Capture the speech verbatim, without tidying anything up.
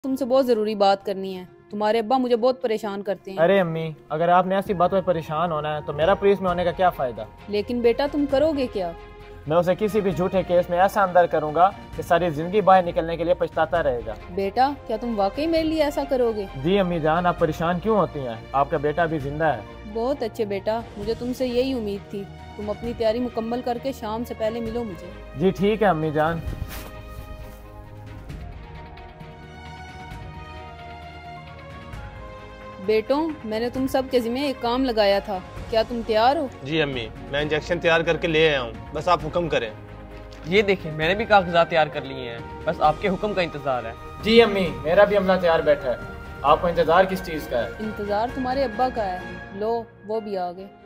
तुमसे बहुत ज़रूरी बात करनी है। तुम्हारे अब्बा मुझे बहुत परेशान करते हैं। अरे अम्मी, अगर आपने ऐसी बातों में परेशान होना है तो मेरा पुलिस में होने का क्या फ़ायदा। लेकिन बेटा तुम करोगे क्या? मैं उसे किसी भी झूठे केस में ऐसा अंदर करूंगा कि सारी जिंदगी बाहर निकलने के लिए पछताता रहेगा। बेटा क्या तुम वाकई मेरे लिए ऐसा करोगे? जी अम्मी जान, आप परेशान क्यों होती हैं? आपका बेटा भी जिंदा है। बहुत अच्छे बेटा, मुझे तुमसे यही उम्मीद थी। तुम अपनी तैयारी मुकम्मल करके शाम से पहले मिलो मुझे। जी ठीक है अम्मी जान। बेटों, मैंने तुम सब के जिम्मे एक काम लगाया था, क्या तुम तैयार हो? जी अम्मी, मैं इंजेक्शन तैयार करके ले आया हूँ, बस आप हुक्म करें। ये देखिए, मैंने भी कागजात तैयार कर लिए हैं, बस आपके हुक्म का इंतजार है। जी अम्मी, मेरा भी अमला तैयार बैठा है। आपको इंतजार किस चीज़ का है? इंतजार तुम्हारे अब्बा का है। लो वो भी आ गए।